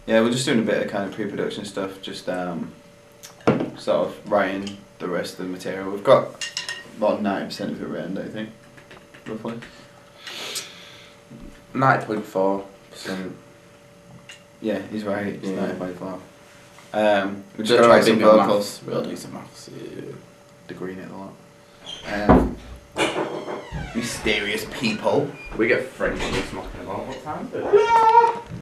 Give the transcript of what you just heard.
Yeah, we're just doing a bit of kind of pre-production stuff, just sort of writing the rest of the material. We've got about 90% of it written, don't you think? Roughly? 90.4%. Yeah, he's right, it's Yeah. 90.4. We just got to write some vocals. Real decent maths. Yeah. Degree in it a lot. Mysterious people. We get French and smoking about. What time is it?